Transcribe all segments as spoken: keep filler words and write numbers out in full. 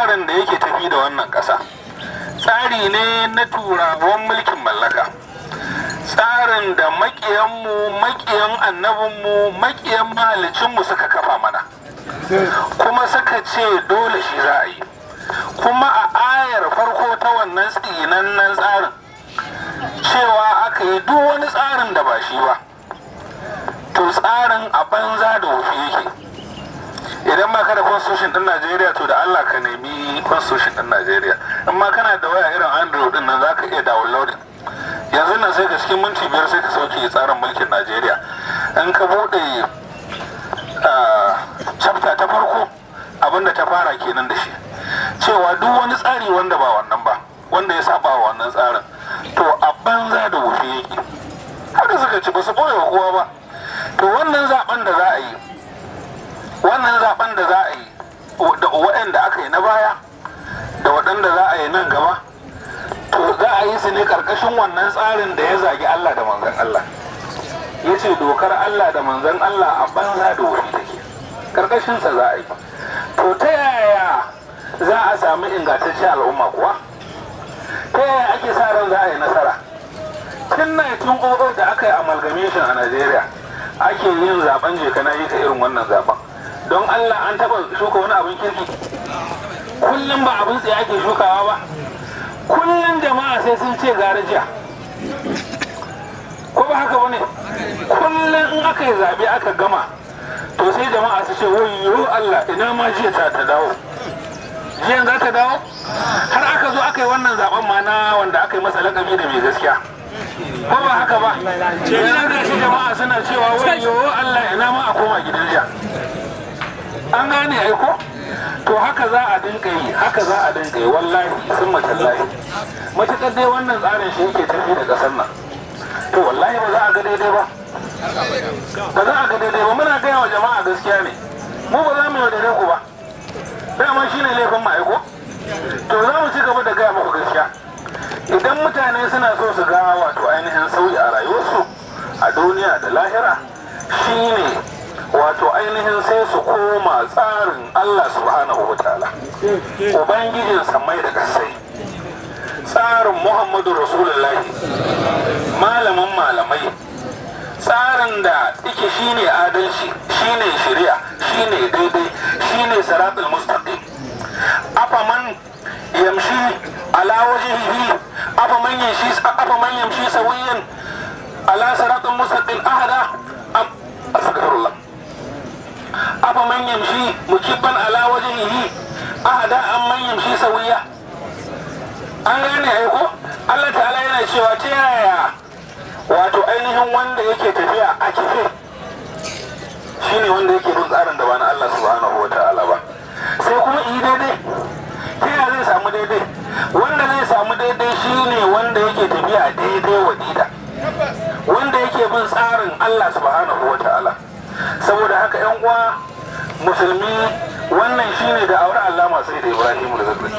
tsarin da yake tafi da wannan ƙasa tsari ne na turawan mulkin mallaka, tsarin da maƙiyanmu maƙiyan annabinmu maƙiyan mahalicinmu suka kafa mana, kuma suka ce dole shi za a yi. Kuma a ayar farko ta wannan tsinannen tsarin cewa aka yi duk wani tsarin da ba shi ba to tsarin a banza da wofi yake. Idan ma kada constitution din Najeriya to da Allah ka nemi constitution din Najeriya. In ma kana da waya irin Android din nan zaka iya downloading. Yanzu nan sai ka cikin minti biyar sai ka sauke tsarin mulkin Najeriya. In ka bude chapter ta farko abinda ta fara kenan da shi. Cewa duk wani tsari wanda ba wannan ba, wanda ya saba wa wannan tsarin to a banza da wofi yake. Haka suka ci ba su boye wa kowa ba. To wannan zaben da za a yi wannan zaben da za a yi da waɗanda aka yi na baya da waɗanda za a yi nan gaba to za a yi su ne ƙarƙashin wannan tsarin da ya zagi Allah da manzon Allah, ya ce dokar Allah da manzon Allah a banza da wuri take, ƙarƙashinsa za a yi. To ta yaya za a sami ingantaccen al'umma kuwa? Ta yaya ake sa ran za a yi nasara? Tun nineteen oh oh da aka yi amalgamation a Najeriya ake yin zaben je kana yi ta irin wannan zaben. Don Allah an taba shuka wani abin kirki? Kullum ba abin tsaye ake shukawa ba. Kullum jama'a sai sun ce garajiya. Ko ba haka bane? Kullum in aka yi zabe aka gama to sai jama'a su ce wayyo Allah ina ma jiya ta ta dawo. Jiyan za ta dawo? Har aka zo aka yi wannan zaben ma na wanda aka yi masa lakabi da mai gaskiya. Ko ba haka ba? Ina ga shi jama'a suna cewa wayyo Allah ina ma a koma gidan jiya. An gane aiko? To haka za a dinka yi, haka za a dinka yi wallahi sun matallahi. Matuƙar dai wannan tsarin shi yake tafi da ƙasar nan. To wallahi ba za a ga daidai ba. Ba za a ga daidai ba, muna gaya wa jama'a gaskiya ne. Mu ba za mu yi wa daidai ku ba. Dama shi ne laifin mu aiko? To za mu ci gaba da gaya muku gaskiya. Idan mutane suna so su ga wato ainihin sauyi a rayuwarsu a duniya da lahira shi ne wato ainihin sai su koma tsarin Allah subhanahu wa ta'ala, ubangijin samai da kasai, tsarin Muhammadu Rasulullahi, malamin malamai, tsarin da yake shine adalci, shine shari'a, shine daidai, shine siratul mustaqim. Afaman yamshi ala wajhihi afaman yamshi afaman yamshi sawiyan ala siratul mustaqim ahada am astaghfirullah afaman yamshi mukibban ala wajhihi ahada amman yamshi sawiya. An gane ai ko Allah ta'ala yana cewa ta yaya wato ainihin wanda yake tafiya a kife shine wanda yake bin tsarin da ba na Allah subhanahu wa ta'ala ba, sai kuma yi daidai. Ta yaya zai samu daidai? Wanda zai samu daidai shine wanda yake tafiya daidai wa dida, wanda yake bin tsarin Allah subhanahu wa ta'ala. Saboda haka yan uwa musulmi wannan shine da aure Allama sai da Ibrahim da Zakari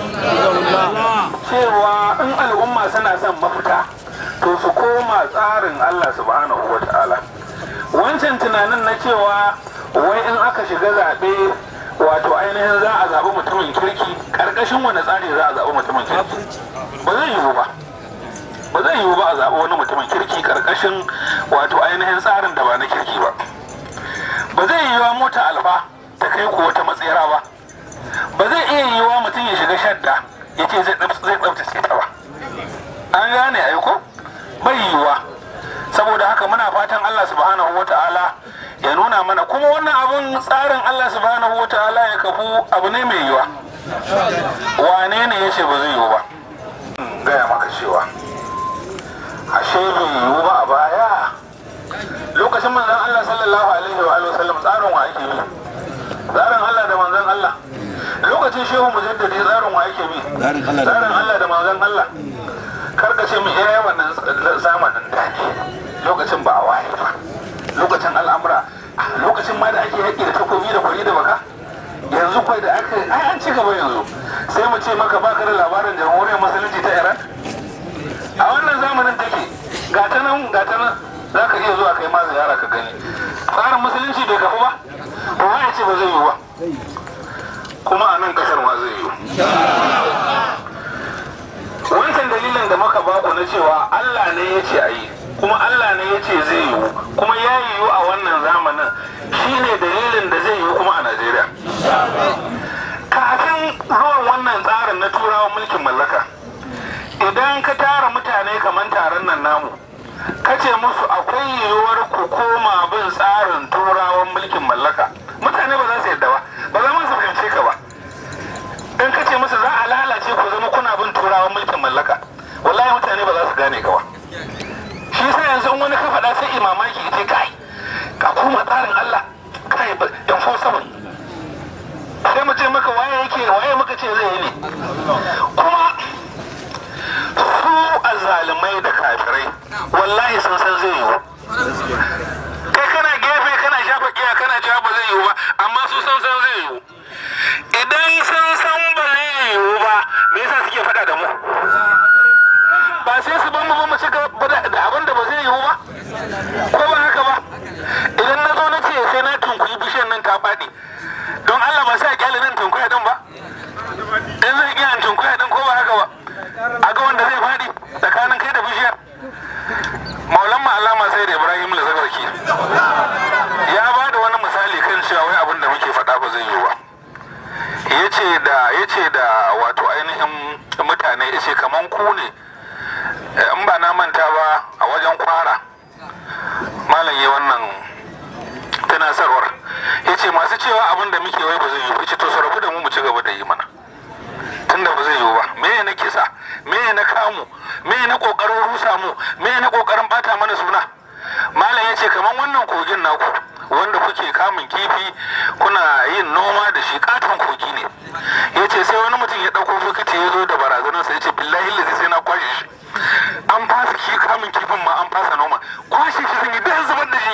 cewa in al'umma suna son mafita to su koma tsarin Allah subhanahu wa ta'ala. Wancan tunanin na cewa wai in aka shiga zaɓe wato ainihin za a zaɓi mutumin kirki ƙarƙashin wani tsari za a zaɓi mutumin kirki ba zai yiwu ba ba zai yiwu ba a zaɓi wani mutumin kirki ƙarƙashin wato ainihin tsarin da ba na kirki ba. Ba zai yiwuwa mota alfa ta kai ku wata matsayara ba. Ba zai iya yiwuwa mutum ya shiga shadda ya ce zai tsabtace ta ba. An gane aiko? Bai yiwuwa. Saboda haka muna fatan Allah subhanahu wa ta'ala ya nuna mana, kuma wannan abun tsarin Allah subhanahu wa ta'ala ya kafu abu ne mai yiwuwa. Wane ne ya ce ba zai yiwu ba? Gaya maka cewa ashe bai yiwu ba a baya. Lokacin manzon Allah sallallahu alaihi wa alihi wasallam tsarin wa ake bi? Tsarin Allah da manzon Allah. Lokacin shehu mujaddadi tsarin wa ake bi? Tsarin Allah da manzon Allah. Karka ce mu eh wannan zamanin da ne. Lokacin ba a waye ba. Lokacin al'amura, lokacin ma da ake haƙi da takobi da kwari da baka. Yanzu kai da aka ai an ci gaba yanzu. Sai mu ce maka baka da labarin jamhuriyar musulunci ta Iran. A wannan zamanin take ga ta nan ga ta nan za ka iya zuwa kai ma ziyara ka gani. Tsarin musulunci bai kafu ba, ba ya ce ba zai yiwu ba, kuma a nan kasar ma zai yiwu. yiwu. Wancan dalilin da muka baku na cewa Allah ne ya ce a yi kuma Allah ne ya ce zai yiwu kuma ya yiwu a wannan zamanin shine dalilin da zai yiwu kuma a Najeriya. Kafin zuwan wannan tsarin na turawan mulkin mallaka, idan ka tara mutane kamar taron nan namu ka ce musu akwai yiwuwar ku koma bin tsarin turawan mulkin mallaka, mutane ba za su yadda ba, ba za su fahimce ka ba. In ka ce musu za a lalace ku zama kuna bin turawan mulkin mallaka, wallahi mutane ba za su gane ka ba. Shi yasa yanzu wani ka faɗa sai imamaki ya ce kai ka koma tsarin Allah kai enforceable, sai mu ce maka waye yake waye muka ce zai yi ne. Kuma su azzalumai da kafirai wallahi sun san zai yiwu. Kai kana gefe kana shafa kiya kana cewa ba zai yiwu ba, amma su san san zai yiwu. Idan sun san ba zai yiwu ba, me yasa suke faɗa da mu? Ba sai su ban mu ba mu ci gaba da abin da ba zai yiwu ba? Ko ba haka ba? Idan na zo na ce sai na tunkuyi bishiyar nan ta faɗi, don Allah ba sai a kyale nan tunkuya din ba? In zai iya tunkuya din ko ba haka ba? A ga wanda zai faɗi tsakanin kai da bishiyar. Maulan Allama sai da Ibrahim Lazarki ya ba da wani misali kan cewa wai abin da muke faɗa ba zai yiwu ba. Yace da yace da wato ainihin mutane yace kaman ku ne, in ba na manta ba a wajen Kwara malam ya wannan tunasarwar, yace masu cewa abin da muke wai ba zai yiwu, yace to su rabu da mu mu ci gaba da yi mana tunda ba zai yiwu ba. Me na kisa, me na kamu, me na kokarin rusa mu, me na kokarin bata mana suna. Malam yace kaman wannan kogin naku wanda kuke kamun kifi kuna yin noma da shi, katon kogi ne. Yace sai wani mutum ya dauko bokiti ya zo da barazanar sa, yace billahi lazi sai na kwashe shi. An fasa ki kamun kifin ma an fasa noma, kwashe shi sun yi dan zubar da shi.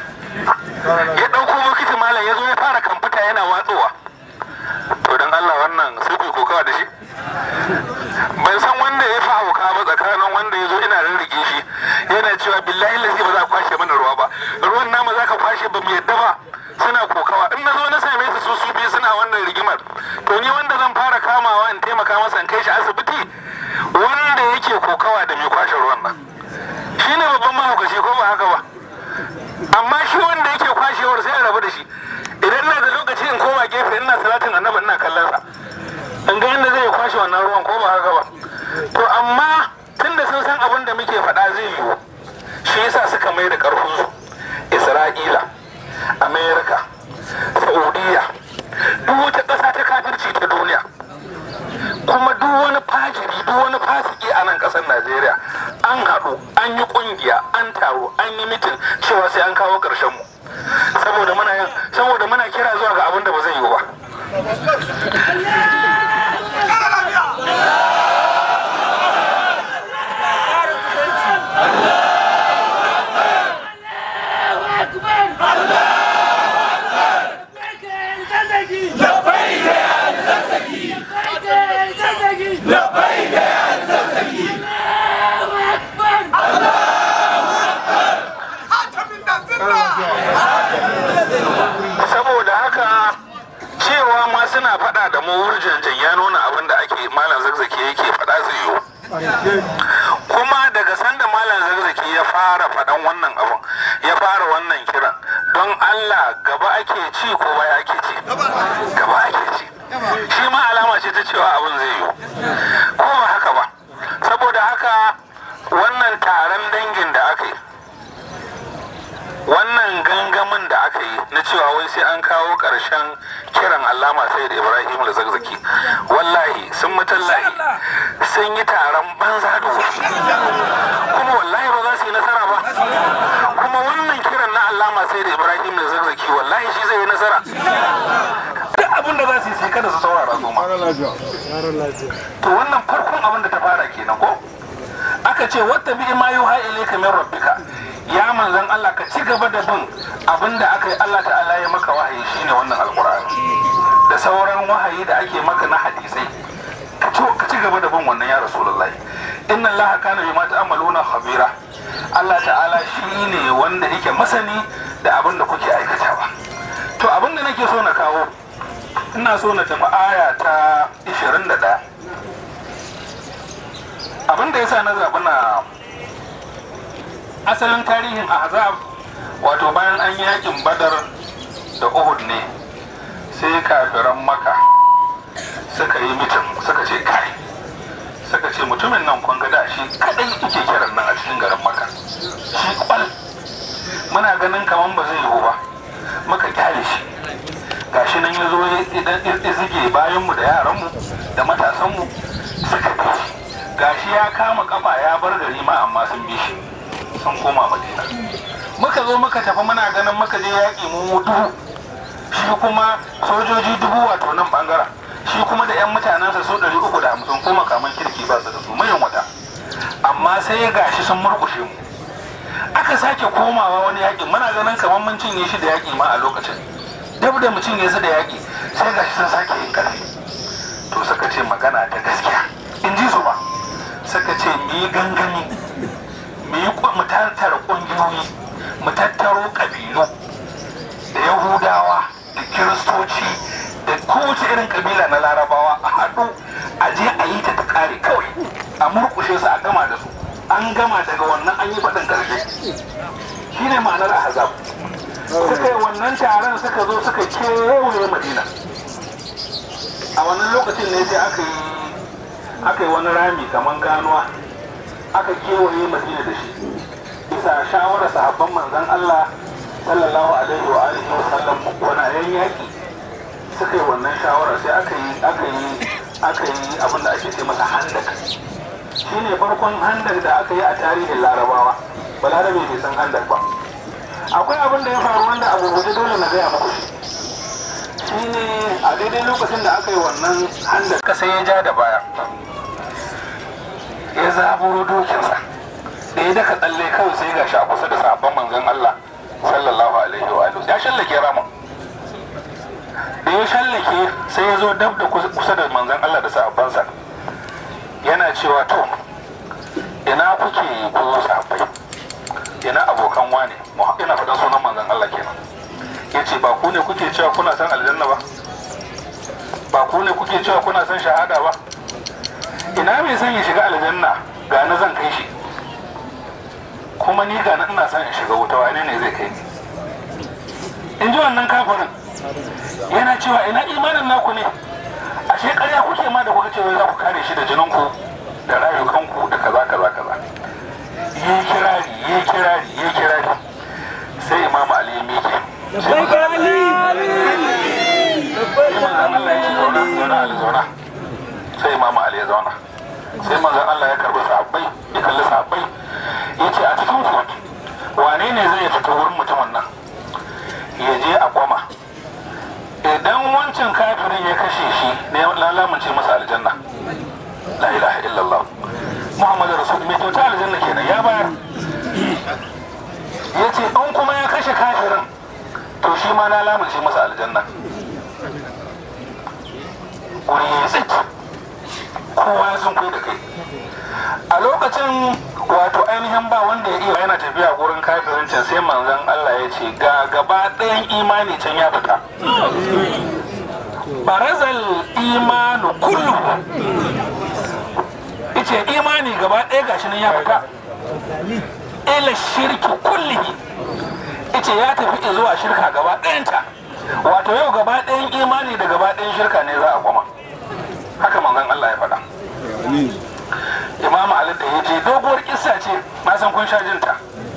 Ya dauko bokiti malam ya zo ya fara kamfuta yana watsowa. To dan Allah wannan sai ku kokawa da shi. Ban san wanda ya fa hauka ba tsakanin wanda ya zo ina rirrige shi yana cewa billahi lazi ba za ka kwashe mana ruwa ba, ruwan namu za ka kwashe ba mu yadda ba, suna kokawa. In na zo na same su su su biyu suna wannan rigimar, to ni wanda zan fara kamawa in taimaka masa in kai shi asibiti wanda yake kokawa da mai kwashe ruwan nan shine babban mahaukaci ko ba haka ba. Amma shi wanda yake kwashewar sai a rabu da shi. Idan ina da lokaci in koma gefe ina salatin annabi ina kallon sa in ga yadda zai kwashe wannan ruwan ko ba haka ba. To amma tunda sun san abin da muke faɗa zai yiwu, shi yasa suka mai da ƙarfinsu Isra'ila, Amerika, Saudiya, duk wata ƙasa ta kafirci ta duniya, kuma duk wani fajiri duk wani fasiki a nan ƙasar Najeriya an haɗu an yi ƙungiya an taro an yi mitin cewa sai an kawo ƙarshen mu saboda muna yin saboda muna kira zuwa ga abin da ba zai yiwu ba. Saboda haka cewa ma suna faɗa da mu wurjanjan ya nuna abin da ake malam Zakzaki yake faɗa zai yiwu. Kuma daga sanda malam Zakzaki ya fara faɗan wannan abin ya fara wannan kiran, don Allah gaba ake ci ko baya ake ci? Gaba ake ci. Shi ma alama ce ta cewa abin zai yiwu ko ba haka ba. Saboda haka wannan taron dangin da aka yi, wannan gangamin da aka yi na cewa wai sai an kawo ƙarshen kiran Allama Sayyid Ibrahim Zakzaki, wallahi sun mutallahi sun yi taron banza da wuce, kuma wallahi ba za su yi nasara ba. Kuma wannan kiran na Allama Sayyid Ibrahim Zakzaki wallahi shi zai yi nasara. Duk abin da za su yi sai kada su saurara su ma. To wannan farkon abin da ta fara kenan ko? Aka ce wata bi ma yuha ilayka min rabbika, ya manzon Allah ka ci gaba da bin abinda aka yi Allah ta'ala ya maka wahayi shine wannan alqur'ani da sauran wahayi da ake maka na hadisai, ka ci gaba da bin wannan ya rasulullahi. Inna Allah kana bima ta'maluna khabira, Allah ta'ala shine wanda yake masani da abinda kuke aikatawa. To abinda nake so na kawo, ina so na tafi aya ta ishirin yasa na zaɓi na asalin tarihin ahzab wato bayan an yi yakin badar da uhud ne sai kafiran maka suka yi mitin suka ce kai suka ce mutumin nan kun ga shi kadai yake kiran nan a cikin garin maka shi kwal muna ganin kaman ba zai yiwu ba muka kyale shi gashi nan ya zo idan izige bayanmu da yaranmu da matasanmu suka bi shi gashi ya kama kafa ya bar gari ma amma sun bi shi sun koma madina muka zo muka tafi muna ganin muka je yaƙi mu dubu shi kuma sojoji dubu wato nan bangaren shi kuma da 'yan mutanensa su ɗari uku da hamsin ko makaman kirki ba su da su mayan wata amma sai ya gashi sun murkushe mu aka sake komawa wani yaƙi muna ganin kamar mun cinye shi da yaƙi ma a lokacin dab da mu cinye su da yaƙi sai gashi sun sake yin ƙarfi to suka ce magana ta gaskiya in ji su ba suka ce mu yi gangami mu yi mu tattara ƙungiyoyi mu tattaro ƙabilu da yahudawa da kiristoci da kowace irin kabila na larabawa a haɗu a je a yi ta ta kare kawai a murkushe su a gama da su an gama daga wannan an yi faɗin ƙarshe shi ne ma'anar ahzab suka yi wannan taron suka zo suka kewaye madina a wannan lokacin ne sai aka yi aka yi wani rami kamar ganuwa aka kewaye madina da shi bisa shawarar sahabban manzon Allah sallallahu alaihi wa alihi wa sallam wani yaƙi suka yi wannan shawara sai aka yi aka yi aka yi abin da ake ce masa handak shi ne farkon handak da aka yi a tarihin larabawa balarabe bai san handak ba akwai abin da ya faru wanda abu guje dole na gaya muku shi ne a daidai lokacin da aka yi wannan handak kasa ya ja da baya ya zaburo dokinsa da ya daka tsalle kawai sai ga shi a kusa da sabon manzon Allah sallallahu alaihi wa sallam ya shallake ramin da ya shallake sai ya zo dab da kusa da manzon Allah da sahabbansa yana cewa to ina kuke ko sahabbai ina abokan wane ina faɗin sunan manzon Allah kenan yace ba ku ne kuke cewa kuna san aljanna ba ba ku ne kuke cewa kuna san shahada ba ina mai son ya shiga aljanna ga na zan kai shi kuma ni ga na ina son in shiga wuta wane ne zai kai ni in ji wannan kafirin yana cewa ina imanin naku ne ashe ƙarya kuke ma da kuka ce wai za ku kare shi da jininku da rayukanku da kaza kaza kaza yi kirari yi kirari yi kirari sai imam ali ya miƙe sai manzon Allah ya ce zauna zauna ali zauna sai imam ali ya zauna sai manzon Allah ya karbi sahabbai ya kalli sahabbai ya ce a cikin ku wane ne zai fita wurin mutumin nan ya je a kwama idan wancan kafirin ya kashe shi ne lalamunce masa aljanna la ilaha illallah muhammadu rasul mai kyauta aljanna kenan ya bayar ya ce in kuma ya kashe kafirin to shi ma lalamunce masa aljanna wuri ya tsaki kowa ya sun kai da kai a lokacin wato ainihin ba wanda ya iya yana tafiya gurin kafirin can sai manzon Allah ya ce ga gaba ɗayan imani can ya fita barazal imanu kullu yace imani gaba ɗaya gashi nan ya fita ila shirki kullihi yace ya tafi zuwa shirka gaba ɗayanta wato yau gaba ɗayan imani da gaba ɗayan shirka ne za a koma haka manzon Allah ya faɗa imam ali da ya je doguwar kissa ce na san kun sha jinta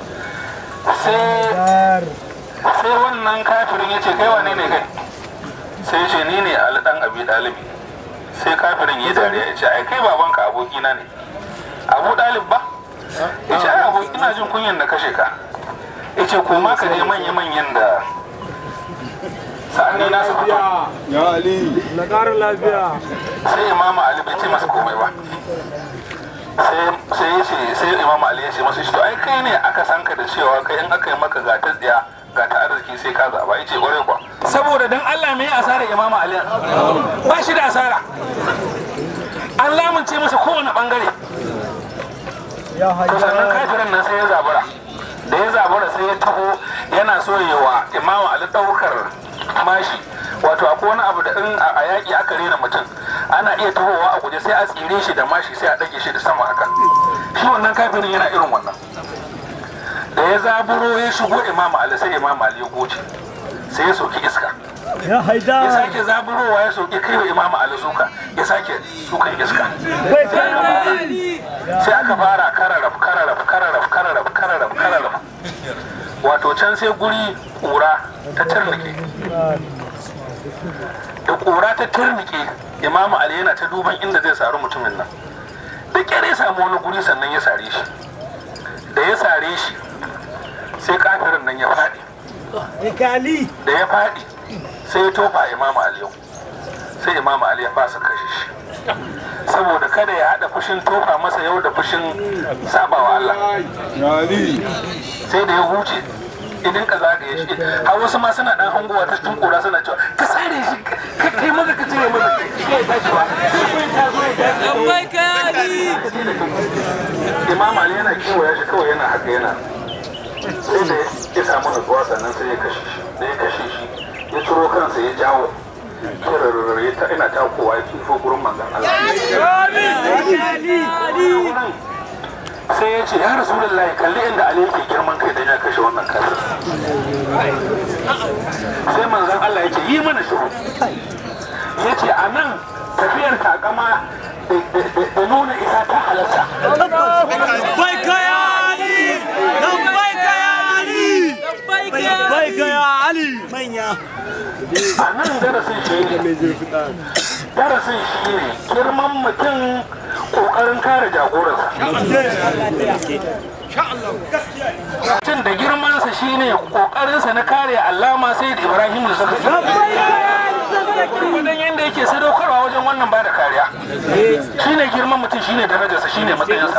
sai wannan kafirin ya ce kai wane ne kai sai ya ce ni ne ali dan abi dalibi sai kafirin ya dariya ya ce ai kai babanka abokina ne abu dalib ba ya ce ai abokina jin kunyan da kashe ka ya ce koma ka je manya-manyan da sa'anni nasu fito ya ali na ƙara lafiya sai imam ali bai ce masa komai ba sai ya ce sai imam ali ya ce masa shi to ai kai ne aka san ka da cewa kai in aka yi maka ga ta tsiya ga ta arziki sai ka zaba ya ce ƙwarai kuwa saboda dan Allah me ya asara imam ali ba shi da asara an lamunce masa kowane bangare to sannan kafirin nan sai ya zabura da ya zabura sai ya taho yana so yi wa imam ali ɗaukar mashi wato akwai wani abu da in a yaƙi aka rena mutum ana iya tahowa a guje sai a tsire shi da mashi sai a ɗage shi da sama haka. Shi wannan kafirin yana irin wannan. Da ya zaburo ya shigo Imam Ali sai Imam Ali ya goce sai ya soki iska. Ya haida. Ya sake zaburowa ya soki kai wa Imam Ali suka ya sake sukan iska. Sai aka fara kararraf kararraf kararraf kararraf kararraf kararraf. Wato can sai guri kura ta turnike. Da kura ta turnike Imam Ali yana ta duban inda zai sari mutumin nan. Da kyare ya samu wani guri sannan ya sare shi. Da ya sare shi sai kafirin nan ya faɗi. Da ya faɗi sai ya tofa Imam Ali yau. Sai Imam Ali ya fasa kashe shi. Saboda kada ya haɗa fushin tofa masa yau da fushin sabawa Allah. Sai da ya huce idan ka zagaye shi har wasu ma suna dan hangowa ta cikin kura suna cewa ka sare shi ka kai maza ka cire maza kai tashi ba Labbaik ya Ali. Imam Ali yana kiwaya shi kawai yana haka yana sai da ya samu nutsuwa sannan sai ya kashe shi da ya kashe shi ya ciro kansa ya jawo kirarrare ta ina takowa ya kifo gurin manzon Allah sai ya ce ya rasulullahi kalli inda Ali yake girman kai dan ya kashe wannan kafir sai manzon Allah yake yi mana shiru yace a nan tafiyar takama da nuna isa ta halatta. Labbaik ya Ali. Labbaik ya Ali. Labbaik ya Ali. Manya. A nan darasin shi ne darasin shi ne girman mutum kokarin kare jagoransa. Mutum da girmansa shi ne kokarinsa na kare Allama Sayyid Ibrahim da suka gwargwadon yadda yake sadaukarwa wajen wannan ba da kariya shi ne girman mutum shi ne darajarsa shi ne matsayinsa.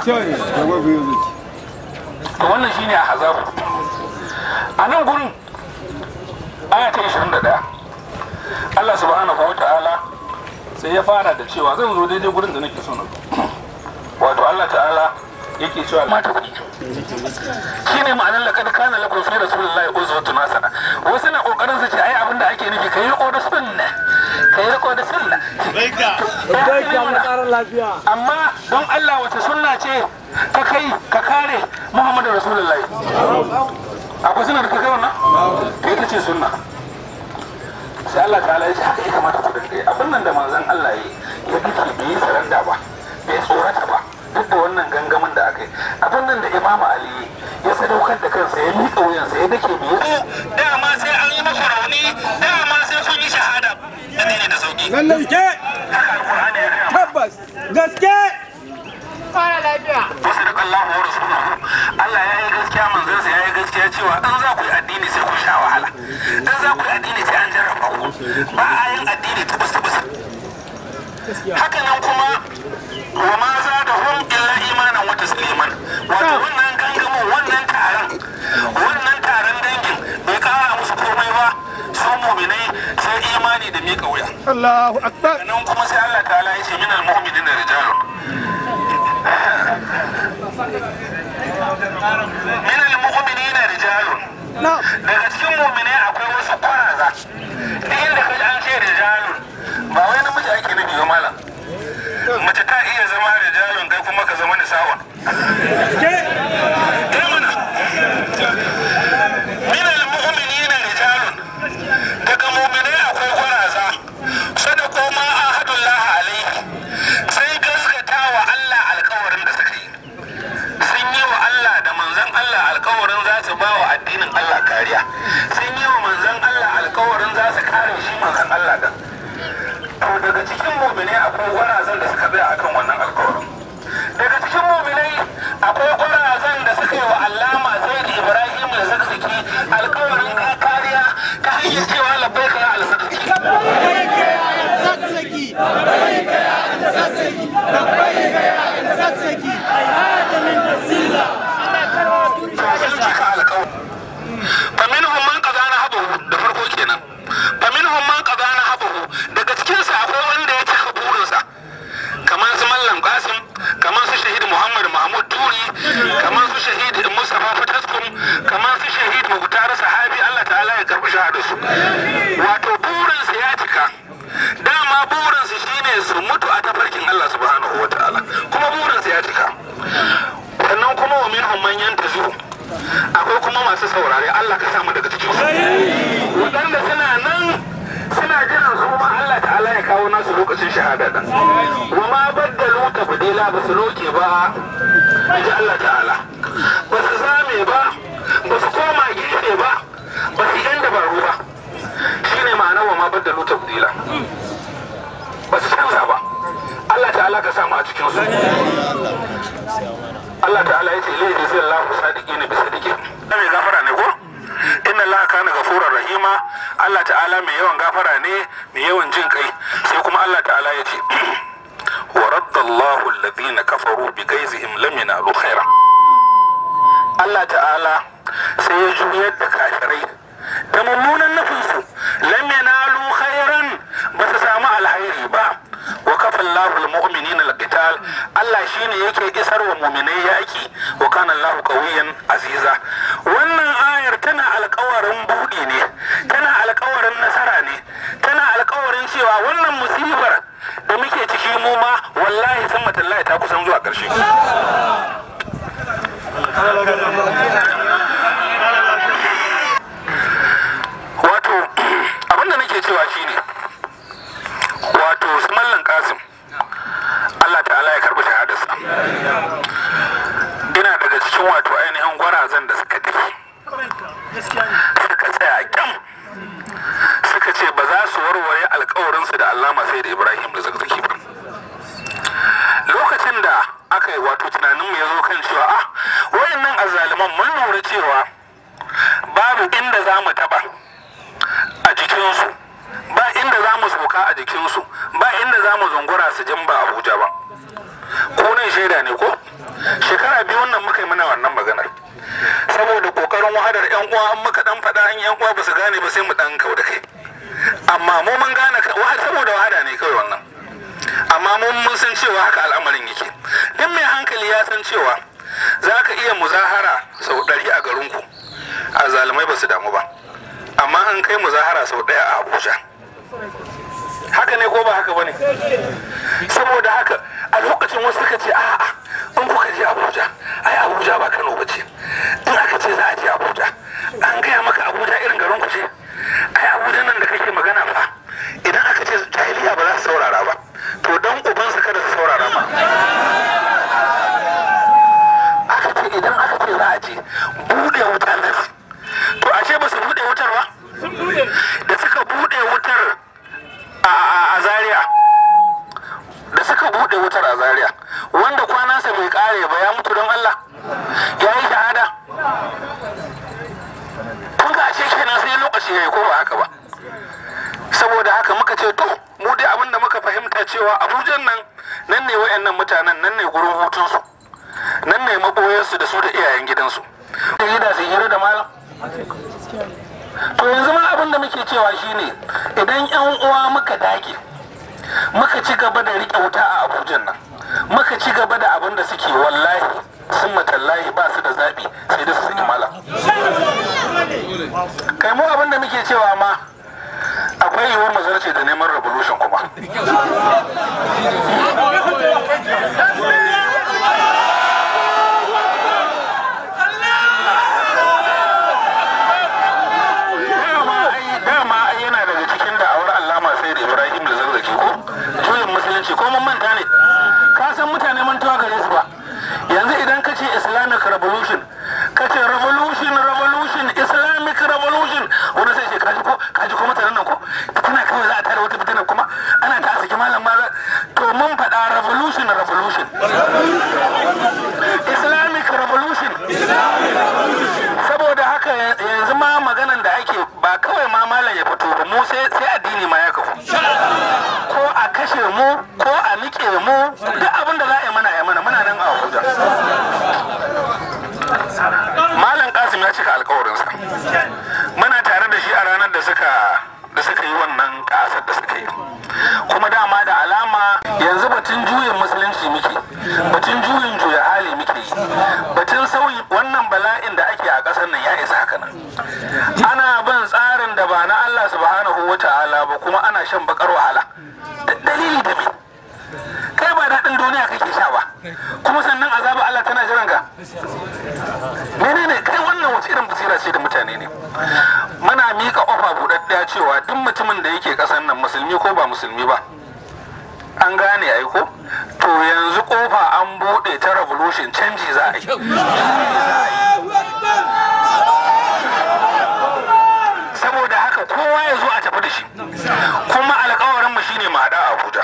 Da wannan shi ne a hazabu. A nan gurin aya ta ishirin da ɗaya Allah subhanahu wa ta'ala sai ya fara da cewa zan zo daidai gurin da nake so na wato Allah ta'ala yake cewa mata kuɗi shi ne ma'anar laƙar kana lakum fi rasulillahi uswatun hasana wasu na ƙoƙarin su ce ai abinda ake nufi kai riko da sunna kai riko da sunna amma don Allah wace sunna ce ka kai ka kare Muhammadu Rasulullahi akwai sunna da ka kai wannan kai ta ce sunna sai Allah ta'ala ya ce haka ya kamata ku dinga abin nan da manzon Allah ya ya dake bai saranda ba bai tsorata ba duk da wannan gangamin da aka yi abin nan da Imam Ali ya sadaukar da kansa ya miƙa wuyansa ya dake bai dama sai an yi maka rauni dama sai kun yi shahada da ne da sauki Gaske. Tabbas. Gaske. Fara lafiya. wasu da Allah wa rasuluhu Allah ya yi gaskiya manzansa ya yi gaskiya cewa in za ku yi addini sai ku sha wahala in za ku yi addini sai an jarraba ku ba a yin addini tubus tubus haka nan kuma wa ma za da hum illa imanan wa tasliman wato wannan gangamin wannan taron wannan taron dangin bai kara musu komai ba su mu'minai sai imani da miƙa wuya Allahu akbar. nan kuma sai Allah ta'ala ya ce minal mu'minina rijalun min al-mu'minina rijalun daga cikin mu'minai akwai wasu kwaraza duk inda kaji an ce rijalun ba wai namiji ake nufi ba malam mace ta iya zama rijalun kai kuma ka zama nisa'un eh mana min al-mu'minina rijalun daga mu'minai akwai kwaraza sadaqu ma ahadullah alaihi sai gaskata wa Allah alƙawarin da suka yi sun yi wa Allah da manzon Allah alƙawarin za su ba wa addinin Allah kariya sun yi wa manzon Allah alƙawarin za su kare shi manzon Allah din to daga cikin mu'minai akwai gwarazan da suka tsaya akan wannan alƙawarin daga cikin mu'minai akwai gwarazan da suka yi wa Allama Sayyid Ibrahim al-Zakzaki alƙawarin kariya ta hanyar cewa labbaika ya al-Zakzaki Labbaik ya al-Zakzaki. Labbaik ya al-Zakzaki. Labbaik ya al-Zakzaki. Hada min wasila. faminhum man qadana habahu da farko kenan faminhum man qadana habahu daga cikin sa akwai wanda ya cika burinsa kamar su Mallam Qasim kamar su Shahid Muhammad Mahmud Turi kamar su Shahid Mustafa Fataskum kamar su Shahid Mukhtar Sahabi Allah ta'ala ya karbi shahadar su wato burinsa ya cika dama burinsa shine su mutu saurare Allah ka samu daga cikin su waɗanda suna nan suna jiran su ma Allah ta'ala ya kawo nasu lokacin shahada din wa ma baddalu tabdila ba su loke ba inji Allah ta'ala ba su zame ba ba su koma gefe ba ba su yan dabaru ba shine ma'ana wa ma baddalu tabdila ba su canza ba Allah ta'ala ka samu a cikin su Allah ta'ala ya ce ilaihi zallahu sadiqina bi sadiqin mai gafara ne ko inna Allah kana gafurar rahima Allah ta'ala mai yawan gafara ne mai yawan jin kai sai kuma Allah ta'ala ya ce wa raddallahu alladhina kafaru bi gaizihim lam yanalu khaira Allah ta'ala sai ya juyar da kafirai da mummunan nufinsu lam yanalu khairan ba su samu alhairi ba wa kafa Allahu almu'minina alqital Allah shine yake isar wa mu'minai yaki wa kana Allahu qawiyyan aziza wannan ayar tana alƙawarin buɗi ne tana alƙawarin nasara ne tana alƙawarin cewa wannan musibar da muke ciki mu ma wallahi san matallahi ta kusan zuwa ƙarshe wato abinda nake cewa shine wato Mallam Kasim Allah ta'ala ya karbi shahadarsa ina daga cikin wato ainihin gwarazan da suka tafi suka tsaya kyam suka ce ba za su warware alkawarinsu da Allama sai da Ibrahim da Zakzaki ba lokacin da aka yi wato tunaninmu ya zo kan cewa ah wayannan azzaliman mun lura cewa babu inda za mu taba a jikinsu ba inda za mu soka a jikinsu ba inda za mu zungura su jin ba Abuja ba ko nan shaida ne ko shekara biyu wannan muka yi mana wannan maganar saboda kokarin wahadar yan uwa an muka dan faɗa an yan uwa ba su gane ba sai mu dan kau da kai amma mu mun gane saboda wahada ne kawai wannan amma mun mun san cewa haka al'amarin yake duk mai hankali ya san cewa za ka iya muzahara sau ɗari a garinku a zalimai ba su damu ba amma an kai muzahara sau ɗaya a Abuja haka ne ko ba haka bane saboda haka a lokacin wasu suka ce a'a in kuka je Abuja ai Abuja ba Kano ba ce in aka ce za a je Abuja an gaya maka Abuja irin garin ku ce ai Abuja nan da kake magana fa idan aka ce jahiliya ba za su saurara ba to dan ubansa kada su saurara ma aka ce idan aka ce za a je bude wutar nan to ashe ba su bude wutar ba da suka bude wutar a Zaria da suka bude wutar a Zaria wanda kwanansa bai kare ba ya mutu don Allah ya yi shahada kun ga ashe kenan sai lokaci yayi ko ba haka ba saboda haka muka ce to mu dai abin da muka fahimta cewa Abuja nan nan ne wayannan mutanen nan ne gurin hutunsu nan ne maboyarsu da su da iyayen gidansu da gida su hira da malam to yanzu ma abin da muke cewa shine idan yan uwa muka dage muka ci gaba da rike wuta a Abuja nan muka ci gaba da abin da suke wallahi sun matallahi ba su da zaɓi sai da su saki malam kai mu abin da muke cewa ma akwai yiwuwar mazarce da neman revolution kuma ko mun manta ne ka san mutane mantuwa gare su ba yanzu idan ka ce islamic revolution ka ce revolution revolution islamic revolution wanda sai ce kaji ko kaji ko mutanen nan ko fitina kawai za a tare wata fitina kuma ana ta saki malam ma to mun faɗa revolution revolution islamic revolution saboda haka yanzu ma maganan da ake ba kawai ma malam ya fito ba mu sai sai addini ma ya kafu ko a kashe mu ko a nike mu duk abin da za a yi mana ya mana muna nan a Abuja malam Kasim ya cika alkawarinsa muna tare da shi a ranar da suka da suka yi wannan kasar da suka yi kuma dama da alama yanzu batun juyin musulunci muke batun juyin juya hali muke yi batun sauyi wannan bala'in da ake a ƙasar nan ya isa haka nan ana bin tsarin da ba na Allah subhanahu wa ta'ala ba kuma ana shan bakar wahala dalili da me kai ba daɗin duniya kake sha ba kuma sannan azaba Allah tana jiran ka menene kai wannan wannan wace irin basira ce da mutane ne. Muna mika ofa buɗaɗɗiya cewa duk mutumin da yake ƙasar nan musulmi ko ba musulmi ba, an gane aiko, to yanzu kofa an buɗe ta revolution, canji za a yi. Saboda haka kowa ya zo a tafi da shi, kuma alkawarin mu shine mu haɗa Abuja.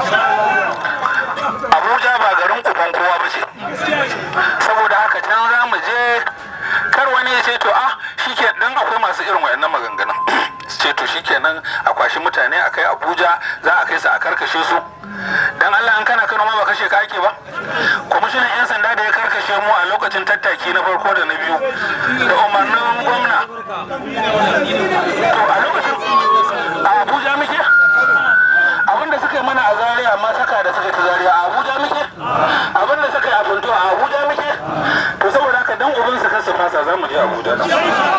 Abuja ba garin uban kowa ba ce, saboda haka can za mu je. Kar wani ya ce to ah shike dan akwai masu irin wayannan maganganun ce to shikenan a kwashi mutane a kai Abuja, za a kai su a karkashe su. Dan Allah an kana Kano ma ba kashe ka ake ba. Kwamishinan 'yan sanda da ya karkashe mu a lokacin tattaki na farko da na biyu da umarnin gwamna, to a lokacin a Abuja muke. Abinda suka yi mana a Zaria ma saka da suka ta Zaria a Abuja muke. Abinda suka yi a Bunto a Abuja muke. To saboda haka dan ubin su kansu fasa za mu je Abuja nan.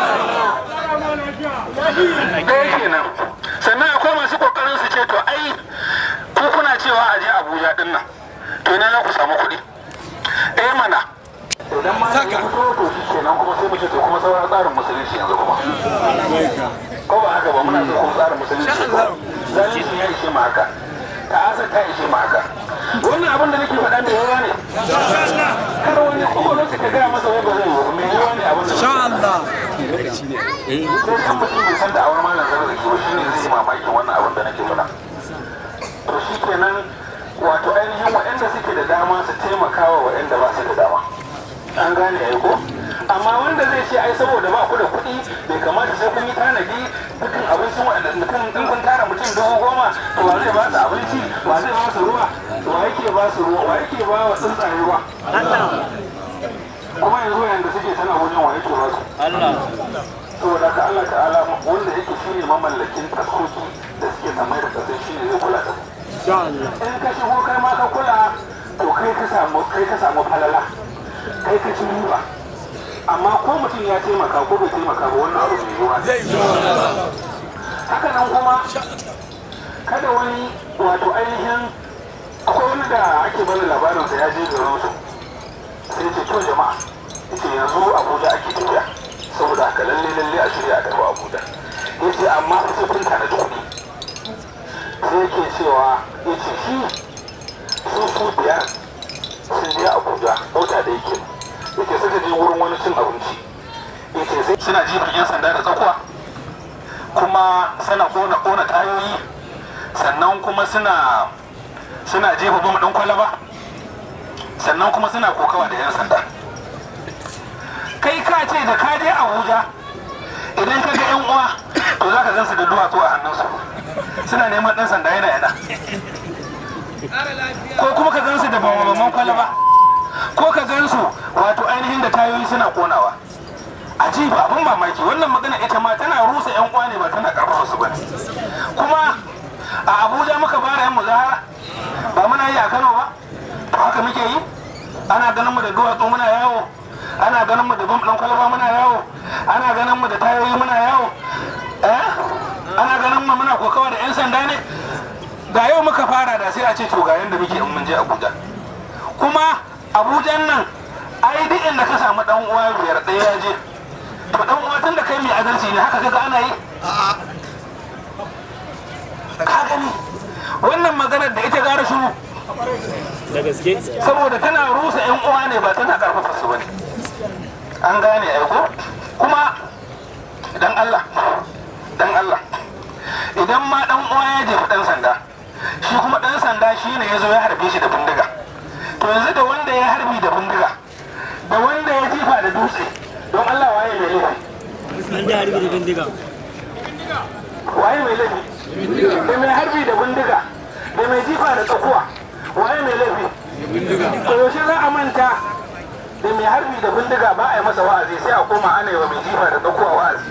Ɗaya kenan. Sannan akwai masu kokarin su ce to ai ko kuna cewa a je Abuja din nan, to ina za ku samu kuɗi. Eh mana. Idan ma saka to shi kenan kuma sai mu ce to kuma sauran tsarin musulunci yanzu kuma. Ko ba haka ba, muna so kuma tsarin musulunci. Zalunci ya ishe mu haka. Ta'asa ta ishe mu haka. Wannan abin da nake faɗa mai yawa ne. Kar wani kokolon ka gaya masa wai ba zai yi mai yawa ne abin da. Insha Allah. Ko san mutum bai san da awar malam zarzaki ba shine zai yi mamakin wannan abin da nake faɗa. To shi kenan wato ainihin waɗanda suke da dama su taimaka wa waɗanda ba su da dama. An gane ya ko? Amma wanda zai ce ai saboda ba ku da kuɗi bai kamata sai kun yi tanadi dukkan abincin waɗanda mutum in kun tara mutum dubu goma to wa zai ba su abinci, wa zai ba su ruwa, wa yake ba su ruwa, wa yake ba wa tsuntsaye ruwa. Kuma yanzu yanda suke tana wajen wa yake ba su. Saboda ka Allah ta'ala wanda yake shi ne mamallakin taskoki da suke samai da kasai shi ne zai kula da su. In ka shigo kai ma ka kula to kai ka samu kai ka samu falala, kai ka ci riba. Amma ko mutum ya taimaka ko bai taimaka ba wannan abu mai yiwuwa. Haka nan kuma kada wani wato ainihin akwai wani da ake bani labarinsa ya je garin su sai ce to jama'a yace yanzu Abuja ake tafiya saboda haka lalle lalle a shirya a tafi Abuja. Yace amma sai kun tana da kuɗi. Sai yake cewa yace shi su su biyar sun je Abuja mota da yake yake suka je wurin wani cin abinci. Yace sai suna jifin 'yan sanda da tsakuwa, kuma suna kona kona tayoyi, sannan kuma suna suna jefa bom ɗin kwalaba, sannan kuma suna kokawa da 'yan sanda. Kai ka ce da ka je Abuja idan ka ga 'yan uwa to za ka gansu da duwatsu a hannunsu suna neman ɗan sanda yana yana, ko kuma ka gansu da bamaman kwalaba, ko ka gansu wato ainihin da tayoyi suna konawa. Ajiba abin mamaki, wannan magana ita ma tana rusa 'yan uwa ne ba tana karfafa su bane. Kuma a Abuja muka fara yan muzahara ba muna yi a Kano ba, to haka muke yi. Ana ganin mu da duwatsu muna yawo, ana ganin mu da bam ɗan kwalaba muna yawo, ana ganin mu da tayoyi muna yawo, eh ana ganin mu muna kokawa da 'yan sanda ne. Da yau muka fara da sai a ce to ga yanda muke in mun je Abuja. Kuma Abujan nan ai duk inda ka samu dan uwa biyar ɗaya ya je, to dan uwa tun da kai mai adalci ne haka kaga ana yi. Ka gani wannan maganar da ita gara shiru da gaske, saboda tana rusa 'yan uwa ne ba tana karfafa su bane. An gane ai ko? Kuma dan Allah dan Allah idan ma dan uwa ya jefi dan sanda, shi kuma dan sanda shine yazo ya harbe shi da bindiga, to yanzu da wanda ya harbi da bindiga da wanda ya jifa da dutse, don Allah waye mai laifi? Wanda ya harbi da bindiga. Waye mai laifi? Da mai harbi da bindiga da mai jifa da tsakuwa, waye mai laifi? To yaushe za a manta da mai harbi da bindiga ba a yi masa wa'azi sai a koma ana yi wa mai jifa da tsakuwa wa'azi.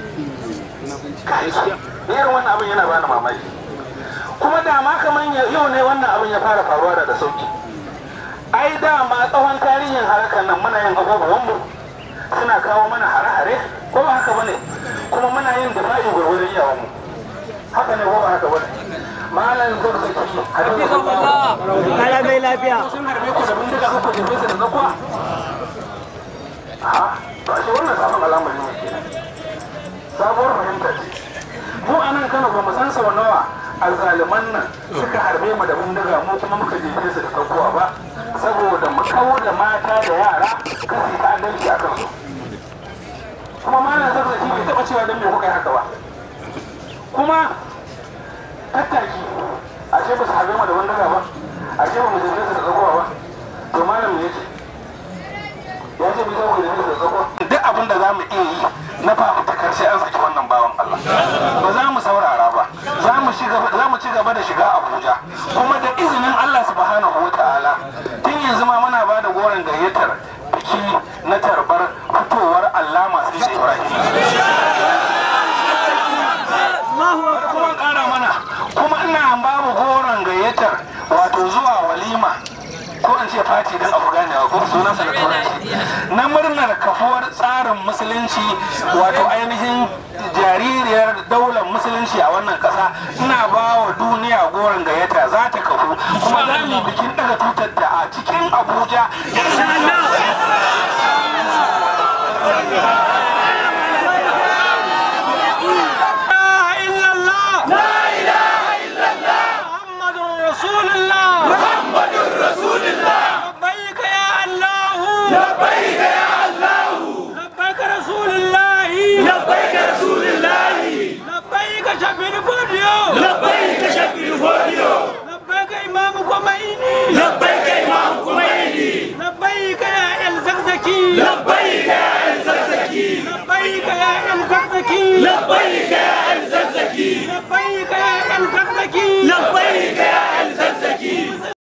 Irin wannan abin yana bani mamaki. Kuma dama kamar yau ne wannan abin ya fara faruwa da da sauki. Ai dama tsawon tarihin harkar nan muna yin abubuwanmu suna kawo mana hare-hare, ko ba haka bane? Kuma muna yin dafa'i gwargwadon iyawanmu. Haka ne ko ba haka bane? Malam zarzaki Hafizullah kala mai lafiya sun harbe ku da bindiga ku jefe su da zakwa. to ashe wannan sabon al'amari ne kenan sabuwar fahimta ce mu a nan Kano ba mu san sau nawa alzaliman nan suka harbe mu da bindiga mu kuma muka jefe su da tsakuwa ba saboda mu kawo da mata da yara kasi ta adalci a kansu kuma malam zarzaki bai taɓa cewa don me kuka yi haka ba kuma tattaki ashe ba su harbe mu da bindiga ba ashe ba mu jefe su da tsakuwa ba to malam ne ce ya ce mu zama da da tsakuwa duk abin da za mu iya yi na fafutukar sai an saki wannan bawan Allah ba za mu saurara ba za mu ci gaba da shiga Abuja kuma da izinin Allah subhanahu wa ta'ala tun yanzu ma muna ba da goron gayyatar biki na tarbar fitowar Allah masu isa Ibrahim kuma ƙara mana kuma ina babu goron gayyatar wato zuwa walima ko in ce fati don abu ganewa ko sunan sa da turanci na murnar kafuwar tsarin musulunci wato ainihin jaririyar daular musulunci a wannan kasa ina ba wa duniya goron gayyata za ta kafu kuma za mu yi bikin daga tutar da a cikin Abuja.